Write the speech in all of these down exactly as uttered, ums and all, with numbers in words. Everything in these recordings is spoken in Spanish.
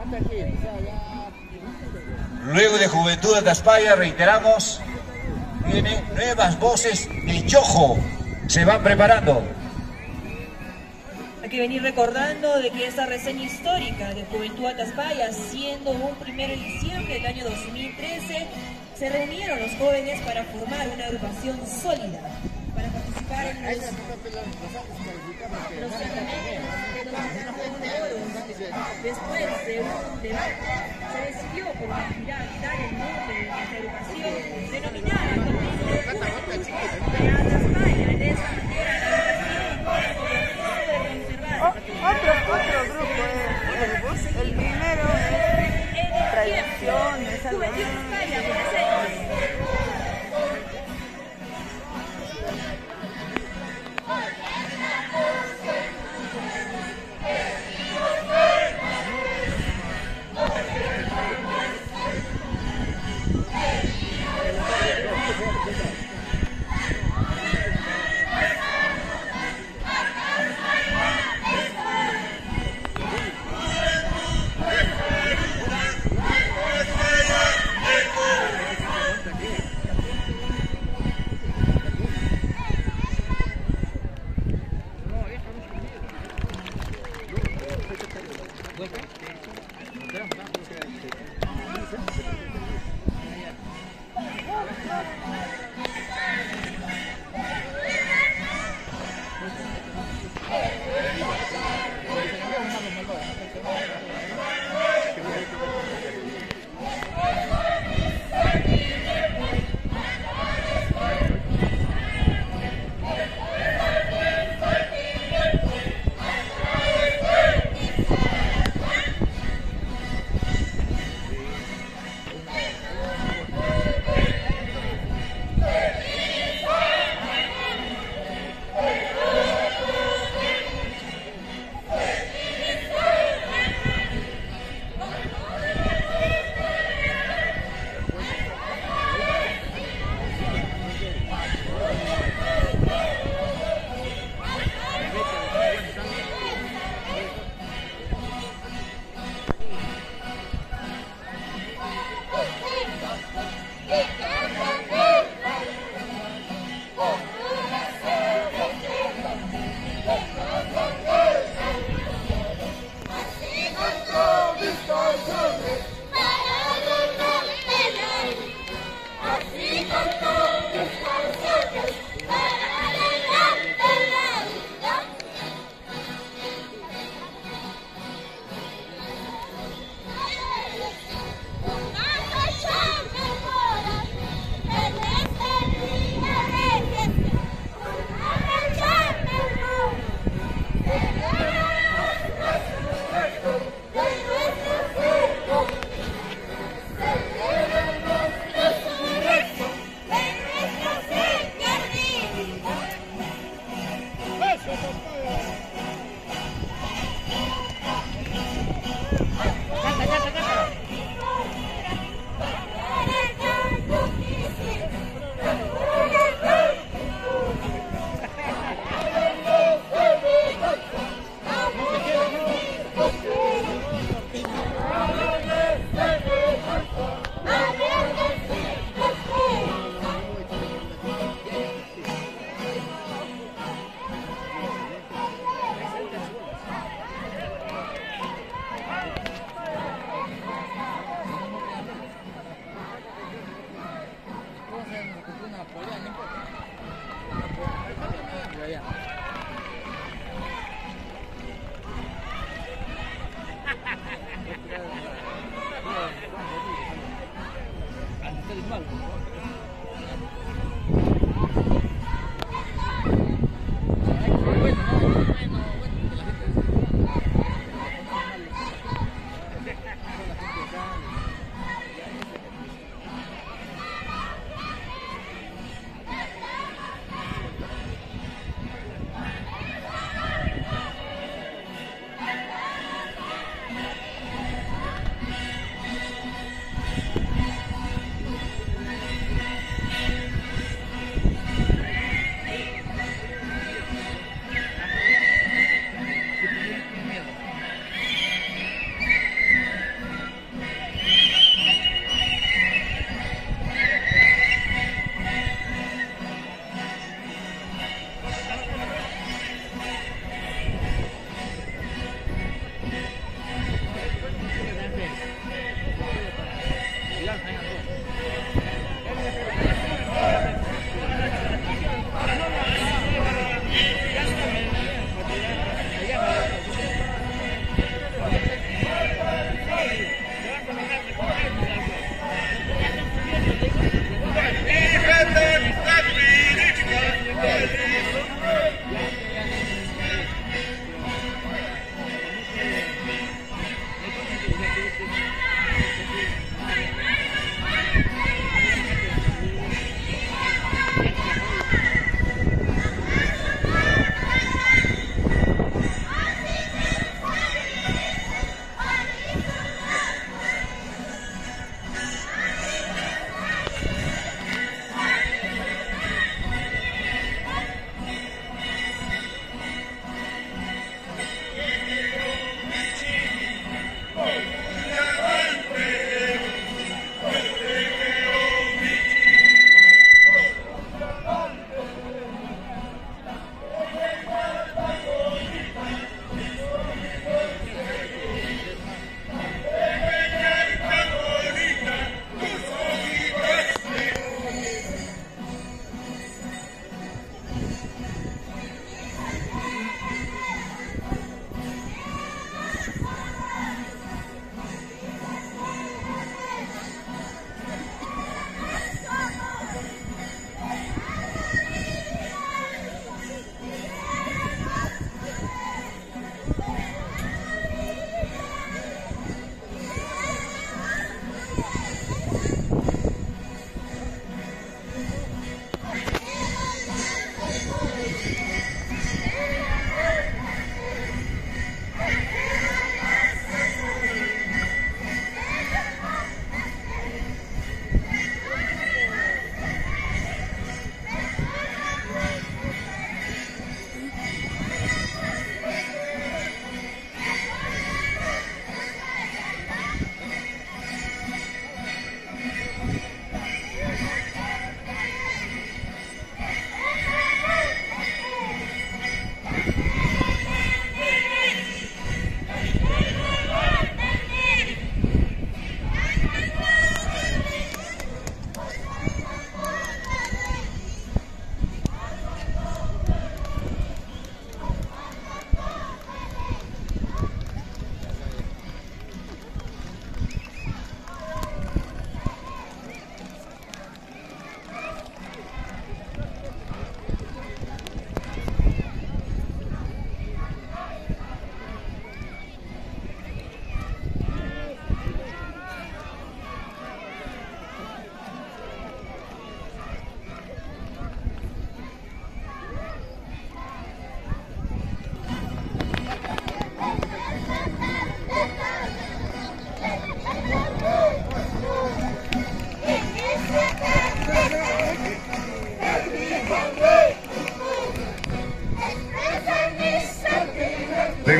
Luego de Juventud Ataspaya, reiteramos, vienen nuevas voces de Chojo. Se van preparando. Hay que venir recordando de que esta reseña histórica de Juventud Ataspaya, siendo un primero de diciembre del año dos mil trece, se reunieron los jóvenes para formar una agrupación sólida, para participar en los, los Después de un debate, se decidió por unanimidad dar el nombre de esta agrupación, denominada actualmente de Ataspaya. De esta manera, la Otro, otro grupo es el primero es Tradiciones, Juventud Ataspaya, presentes.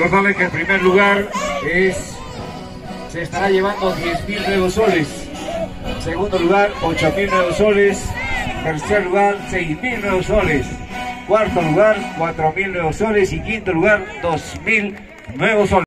Recordarles que el primer lugar es, se estará llevando diez mil nuevos soles. Segundo lugar, ocho mil nuevos soles. Tercer lugar, seis mil nuevos soles. Cuarto lugar, cuatro mil nuevos soles. Y quinto lugar, dos mil nuevos soles.